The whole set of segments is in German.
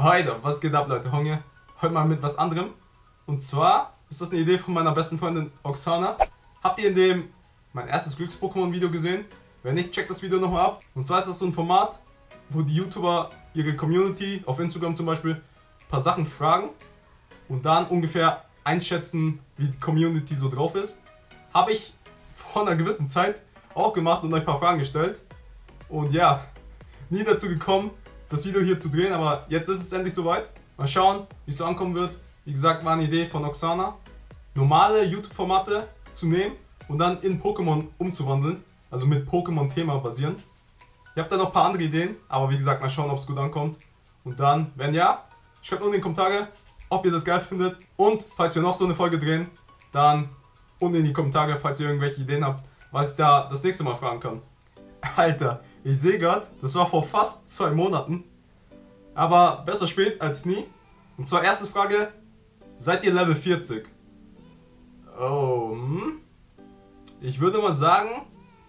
Heute, was geht ab, Leute? Honge. Heute mal mit was anderem. Und zwar ist das eine Idee von meiner besten Freundin Oksana. Habt ihr in dem mein erstes Glücks-Pokémon-Video gesehen? Wenn nicht, checkt das Video nochmal ab. Und zwar ist das so ein Format, wo die YouTuber ihre Community, auf Instagram zum Beispiel, ein paar Sachen fragen und dann ungefähr einschätzen, wie die Community so drauf ist. Habe ich vor einer gewissen Zeit auch gemacht und euch ein paar Fragen gestellt. Und ja, nie dazu gekommen, das Video hier zu drehen, aber jetzt ist es endlich soweit. Mal schauen, wie es so ankommen wird. Wie gesagt, war eine Idee von Oksana, normale YouTube-Formate zu nehmen und dann in Pokémon umzuwandeln. Also mit Pokémon-Thema basierend. Ich habe da noch ein paar andere Ideen, aber wie gesagt, mal schauen, ob es gut ankommt. Und dann, wenn ja, schreibt unten in die Kommentare, ob ihr das geil findet. Und falls wir noch so eine Folge drehen, dann unten in die Kommentare, falls ihr irgendwelche Ideen habt, was ich da das nächste Mal fragen kann. Alter, ich sehe gerade, das war vor fast 2 Monaten. Aber besser spät als nie. Und zwar erste Frage, seid ihr Level 40? Oh, ich würde mal sagen...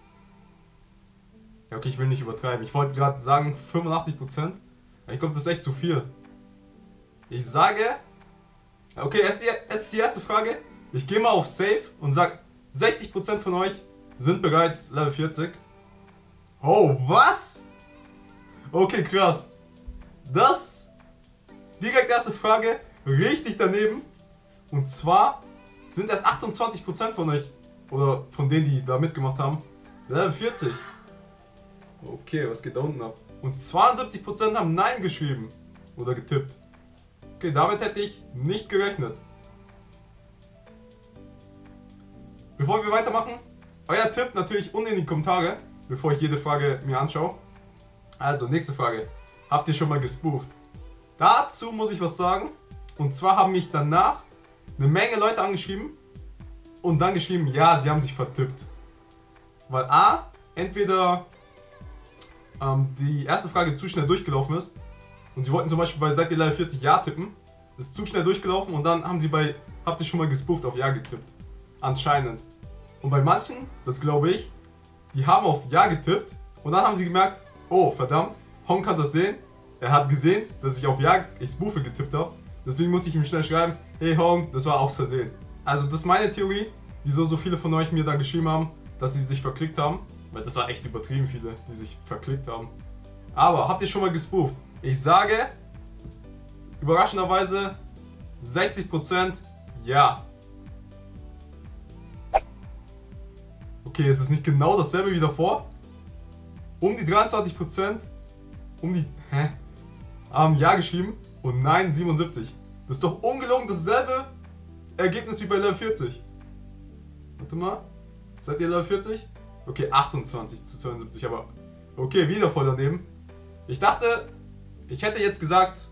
Ja, okay, ich will nicht übertreiben. Ich wollte gerade sagen 85%. Ich glaube, das ist echt zu viel. Ich sage... Okay, es ist die erste Frage. Ich gehe mal auf Safe und sage, 60% von euch sind bereits Level 40. Oh, was? Okay, krass. Das, direkt erste Frage, richtig daneben. Und zwar sind erst 28% von euch, oder von denen, die da mitgemacht haben, Level 40. Okay, was geht da unten ab? Und 72% haben Nein geschrieben oder getippt. Okay, damit hätte ich nicht gerechnet. Bevor wir weitermachen, euer Tipp natürlich unten in die Kommentare, bevor ich jede Frage mir anschaue. Also, nächste Frage. Habt ihr schon mal gespooft? Dazu muss ich was sagen. Und zwar haben mich danach eine Menge Leute angeschrieben und dann geschrieben, ja, sie haben sich vertippt. Weil A, entweder die erste Frage zu schnell durchgelaufen ist und sie wollten zum Beispiel bei seid ihr Level 40 Ja tippen, ist zu schnell durchgelaufen und dann haben sie bei habt ihr schon mal gespooft auf Ja getippt. Anscheinend. Und bei manchen, das glaube ich, die haben auf Ja getippt und dann haben sie gemerkt, oh verdammt, Hong kann das sehen. Er hat gesehen, dass ich auf Ja, ich spoofe getippt habe. Deswegen musste ich ihm schnell schreiben, hey Hong, das war aus Versehen. Also das ist meine Theorie, wieso so viele von euch mir dann geschrieben haben, dass sie sich verklickt haben. Weil das war echt übertrieben viele, die sich verklickt haben. Aber habt ihr schon mal gespooft? Ich sage, überraschenderweise 60% ja. Okay, es ist nicht genau dasselbe wie davor. Um die 23%, haben Ja geschrieben und Nein 77. Das ist doch ungelogen dasselbe Ergebnis wie bei Level 40. Warte mal, seid ihr Level 40? Okay, 28 zu 72, aber okay, wieder voll daneben. Ich dachte, ich hätte jetzt gesagt,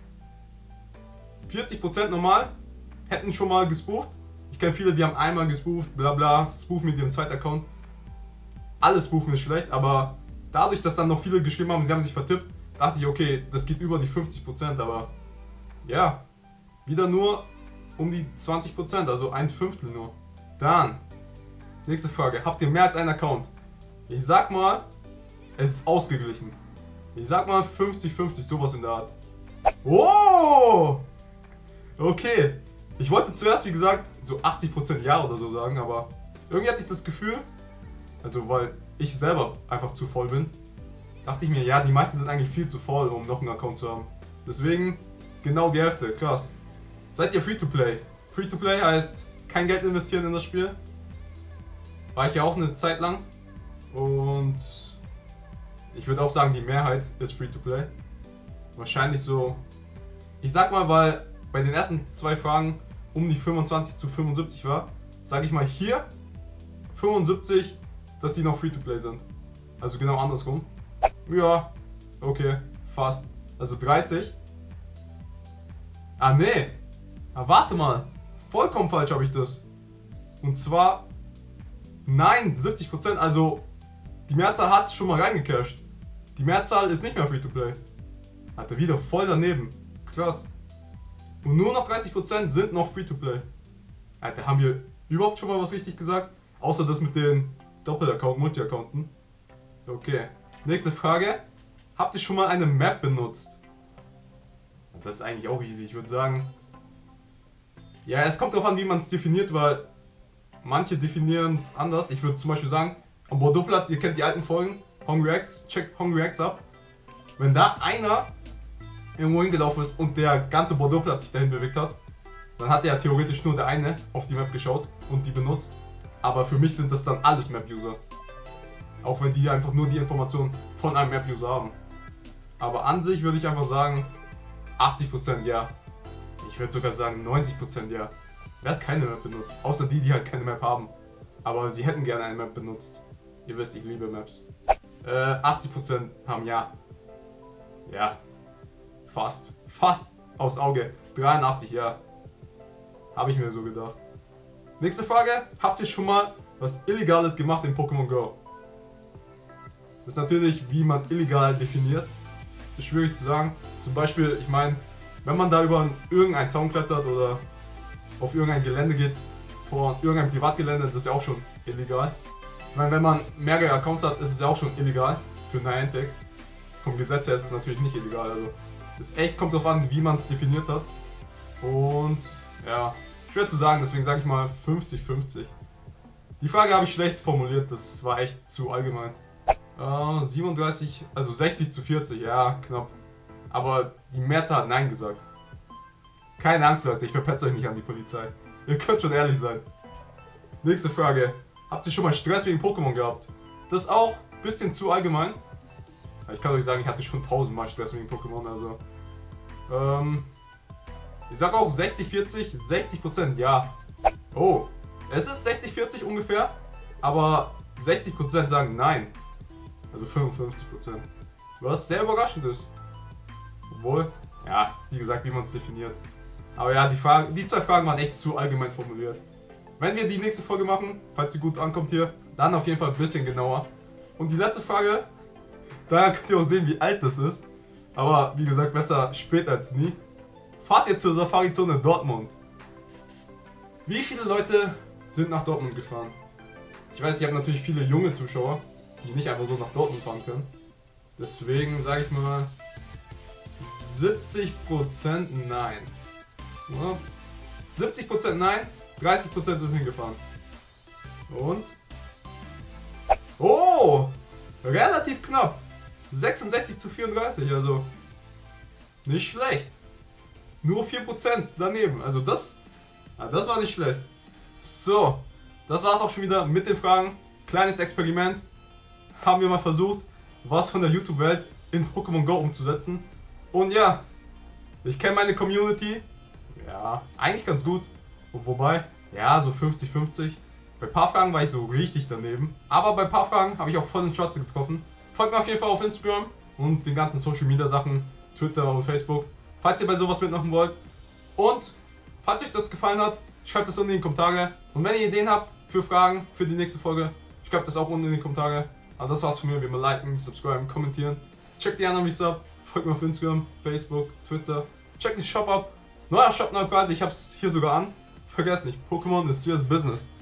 40% normal hätten schon mal gespooft. Ich kenne viele, die haben einmal gespooft, bla bla, spoofen mit ihrem zweiten Account. Alles spoofen ist schlecht, aber dadurch, dass dann noch viele geschrieben haben, sie haben sich vertippt, dachte ich, okay, das geht über die 50%, aber ja, wieder nur um die 20%, also 1/5 nur. Dann, nächste Frage, habt ihr mehr als einen Account? Ich sag mal, es ist ausgeglichen. Ich sag mal 50-50, sowas in der Art. Oh! Okay, ich wollte zuerst, wie gesagt, so 80% Ja oder so sagen, aber irgendwie hatte ich das Gefühl, also weil ich selber einfach zu voll bin, dachte ich mir, ja, die meisten sind eigentlich viel zu faul, um noch einen Account zu haben. Deswegen genau die Hälfte, krass. Seid ihr Free-to-Play? Free-to-Play heißt kein Geld investieren in das Spiel. War ich ja auch eine Zeit lang. Und ich würde auch sagen, die Mehrheit ist Free-to-Play. Wahrscheinlich so, ich sag mal, weil bei den ersten 2 Fragen um die 25 zu 75 war, sage ich mal hier 75, dass die noch Free-to-Play sind. Also genau andersrum. Ja, okay, fast. Also 30. Ah, nee. Ah, warte mal. Vollkommen falsch habe ich das. Und zwar, nein, 70%. Also, die Mehrzahl hat schon mal reingecasht. Die Mehrzahl ist nicht mehr Free-to-Play. Alter, wieder voll daneben. Krass. Und nur noch 30% sind noch Free-to-Play. Alter, haben wir überhaupt schon mal was richtig gesagt? Außer das mit den Doppel-Account, Multi-Accounten. Okay. Nächste Frage. Habt ihr schon mal eine Map benutzt? Das ist eigentlich auch easy. Ich würde sagen, ja, es kommt darauf an, wie man es definiert, weil manche definieren es anders. Ich würde zum Beispiel sagen, am Bordeauxplatz, ihr kennt die alten Folgen, Hong Reacts, checkt Hong Reacts ab. Wenn da einer irgendwo hingelaufen ist und der ganze Bordeauxplatz sich dahin bewegt hat, dann hat ja theoretisch nur der eine auf die Map geschaut und die benutzt. Aber für mich sind das dann alles Map-User. Auch wenn die einfach nur die Informationen von einem Map-User haben. Aber an sich würde ich einfach sagen, 80% ja. Ich würde sogar sagen 90% ja. Wer hat keine Map benutzt? Außer die, die halt keine Map haben. Aber sie hätten gerne eine Map benutzt. Ihr wisst, ich liebe Maps. 80% haben ja. Ja. Fast. Fast aufs Auge. 83 ja. Habe ich mir so gedacht. Nächste Frage. Habt ihr schon mal was Illegales gemacht in Pokémon Go? Das ist natürlich, wie man illegal definiert. Das ist schwierig zu sagen. Zum Beispiel, ich meine, wenn man da über irgendeinen Zaun klettert oder auf irgendein Gelände geht, vor irgendein Privatgelände, das ist ja auch schon illegal. Ich meine, wenn man mehrere Accounts hat, ist es ja auch schon illegal für Niantic. Vom Gesetz her ist es natürlich nicht illegal. Also, es echt kommt darauf an, wie man es definiert hat. Und ja, schwer zu sagen, deswegen sage ich mal 50-50. Die Frage habe ich schlecht formuliert, das war echt zu allgemein. 37, also 60-40, ja, knapp. Aber die Mehrzahl hat Nein gesagt. Keine Angst, Leute, ich verpetze euch nicht an die Polizei. Ihr könnt schon ehrlich sein. Nächste Frage. Habt ihr schon mal Stress wegen Pokémon gehabt? Das ist auch ein bisschen zu allgemein. Ich kann euch sagen, ich hatte schon 1000-mal Stress wegen Pokémon, also. Ich sag auch 60-40, 60% ja. Oh, es ist 60-40 ungefähr, aber 60% sagen nein. Also 55%. Was sehr überraschend ist. Obwohl, ja, wie gesagt, wie man es definiert. Aber ja, die zwei Fragen waren echt zu allgemein formuliert. Wenn wir die nächste Folge machen, falls sie gut ankommt hier, dann auf jeden Fall ein bisschen genauer. Und die letzte Frage, da könnt ihr auch sehen, wie alt das ist. Aber wie gesagt, besser spät als nie. Fahrt ihr zur Safari-Zone Dortmund? Wie viele Leute sind nach Dortmund gefahren? Ich weiß, ich habe natürlich viele junge Zuschauer, die nicht einfach so nach Dortmund fahren können. Deswegen sage ich mal 70% nein. Ja. 70% nein, 30% sind hingefahren. Und? Oh! Relativ knapp. 66-34, also nicht schlecht. Nur 4% daneben. Also das war nicht schlecht. So, das war es auch schon wieder mit den Fragen. Kleines Experiment. Haben wir mal versucht, was von der YouTube-Welt in Pokémon Go umzusetzen. Und ja, ich kenne meine Community. Ja, eigentlich ganz gut. Wobei, ja, so 50-50. Bei ein paar Fragen war ich so richtig daneben. Aber bei ein paar Fragen habe ich auch voll den Schatz getroffen. Folgt mir auf jeden Fall auf Instagram und den ganzen Social Media Sachen, Twitter und Facebook, falls ihr bei sowas mitmachen wollt. Und falls euch das gefallen hat, schreibt es unten in die Kommentare. Und wenn ihr Ideen habt für Fragen für die nächste Folge, schreibt das auch unten in die Kommentare. Aber das war's von mir, wie immer liken, subscriben, kommentieren. Checkt die anderen Videos ab, folgt mir auf Instagram, Facebook, Twitter. Checkt den Shop ab. Neuer Shop, neue Preise, ich hab's hier sogar an. Vergesst nicht, Pokémon ist serious business.